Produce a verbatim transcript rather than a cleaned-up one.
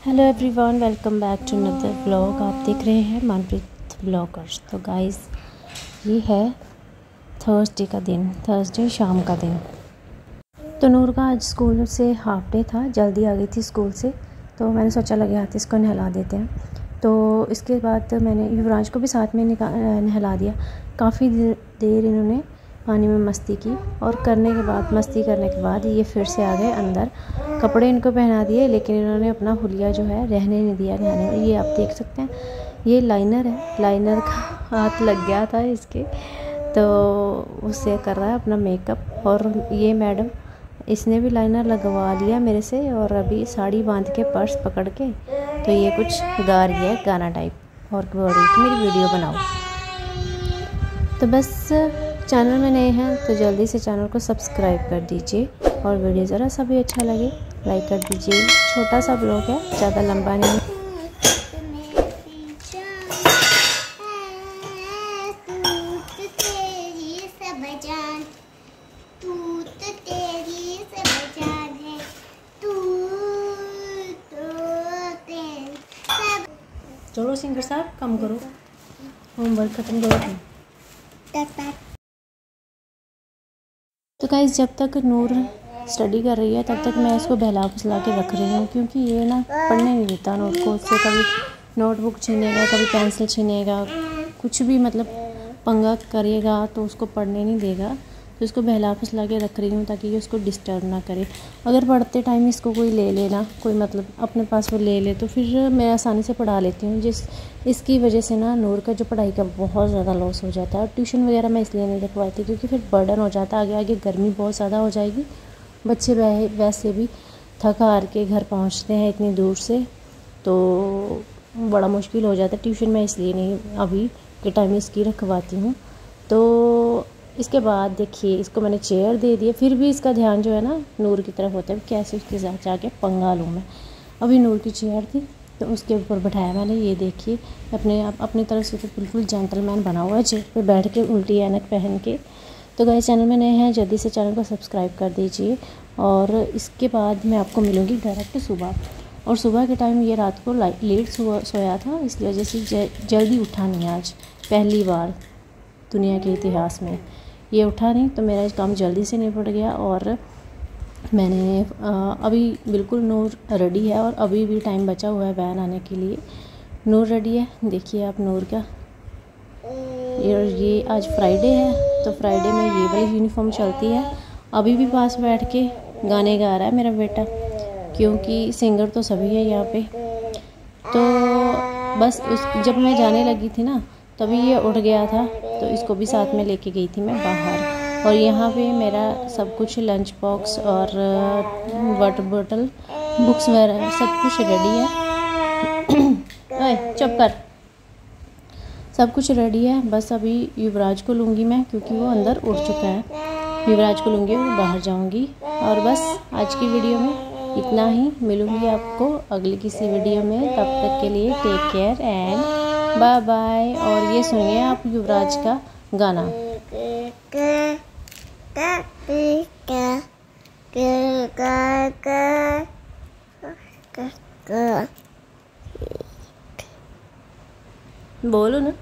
Hello everyone, welcome back to another vlog. आप देख रहे हैं मनप्रीत ब्लॉगर्स। तो गाइस, ये है थर्सडे का दिन, थर्सडे शाम का दिन। तो नूर का आज स्कूल से हाफ डे था, जल्दी आ गई थी स्कूल से, तो मैंने सोचा लगे हाथ इसको नहला देते हैं। तो इसके बाद मैंने युवराज को भी साथ में नहला दिया। काफ़ी देर इन्होंने पानी में मस्ती की और करने के बाद मस्ती करने के बाद ये फिर से आ गए अंदर। कपड़े इनको पहना दिए, लेकिन इन्होंने अपना हुलिया जो है रहने नहीं दिया नहाने में। ये आप देख सकते हैं, ये लाइनर है, लाइनर का हाथ लग गया था इसके, तो उससे कर रहा है अपना मेकअप। और ये मैडम, इसने भी लाइनर लगवा लिया मेरे से, और अभी साड़ी बांध के पर्स पकड़ के तो ये कुछ गा रही है गाना टाइप, और बोल रही कि मेरी वीडियो बनाओ। तो बस, चैनल में नए हैं तो जल्दी से चैनल को सब्सक्राइब कर दीजिए, और वीडियो ज़रा सा भी अच्छा लगे लाइक कर दीजिए। छोटा सा ब्लॉग है, ज़्यादा लंबा नहीं है। चलो सिंगर साहब, कम करो, होमवर्क खत्म करो। तो गाइस, जब तक नूर स्टडी कर रही है तब तक मैं इसको बहला फुसला के रख रही हूँ, क्योंकि ये ना पढ़ने नहीं देता नोट को। उससे कभी नोटबुक छीनेगा, कभी पेंसिल छीनेगा, कुछ भी मतलब पंगा करेगा तो उसको पढ़ने नहीं देगा। तो इसको बहला फुसला के रख रही हूँ ताकि ये उसको डिस्टर्ब ना करे। अगर पढ़ते टाइम इसको कोई ले लेना, कोई मतलब अपने पास वो ले ले, तो फिर मैं आसानी से पढ़ा लेती हूँ। जिस इसकी वजह से ना नूर का जो पढ़ाई का बहुत ज़्यादा लॉस हो जाता है। और ट्यूशन वगैरह मैं इसलिए नहीं रखवाती क्योंकि फिर बर्डन हो जाता है, आगे आगे गर्मी बहुत ज़्यादा हो जाएगी। बच्चे वैसे भी थक हार के घर पहुँचते हैं इतनी दूर से, तो बड़ा मुश्किल हो जाता है। ट्यूशन मैं इसलिए नहीं अभी के टाइम इसकी रखवाती हूँ। तो इसके बाद देखिए, इसको मैंने चेयर दे दिया, फिर भी इसका ध्यान जो है ना नूर की तरफ होता है। कैसे उसके साथ जाके पंगा लूँ मैं। अभी नूर की चेयर थी तो उसके ऊपर बैठाया मैंने। ये देखिए, अपने आप अपनी तरफ से तो बिल्कुल जेंटलमैन बना हुआ है, चेयर पे बैठ के उल्टी ऐनक पहन के। तो गाइस, चैनल में नए हैं जल्दी से चैनल को सब्सक्राइब कर दीजिए। और इसके बाद मैं आपको मिलूँगी डायरेक्ट सुबह। और सुबह के टाइम ये रात को लेट सोया था, इसलिए वजह से जल्दी उठा नहीं। आज पहली बार दुनिया के इतिहास में ये उठा नहीं, तो मेरा काम जल्दी से निपट गया। और मैंने आ, अभी बिल्कुल नूर रेडी है, और अभी भी टाइम बचा हुआ है वैन आने के लिए। नूर रेडी है, देखिए आप नूर का। ये, ये आज फ्राइडे है, तो फ्राइडे में ये वाली यूनिफॉर्म चलती है। अभी भी पास बैठ के गाने गा रहा है मेरा बेटा, क्योंकि सिंगर तो सभी है यहाँ पे। तो बस उस जब मैं जाने लगी थी ना, तभी ये उठ गया था, तो इसको भी साथ में लेके गई थी मैं बाहर। और यहाँ पे मेरा सब कुछ, लंच बॉक्स और वाटर बोतल, बुक्स वगैरह सब कुछ रेडी है। ओए चुप कर, सब कुछ रेडी है। बस अभी युवराज को लूँगी मैं, क्योंकि वो अंदर उड़ चुका है। युवराज को लूँगी और बाहर जाऊँगी। और बस आज की वीडियो में इतना ही। मिलूँगी आपको अगली किसी वीडियो में, तब तक के लिए take care and bye bye. और ये सुनिए आप युवराज का गाना। बोलो ना।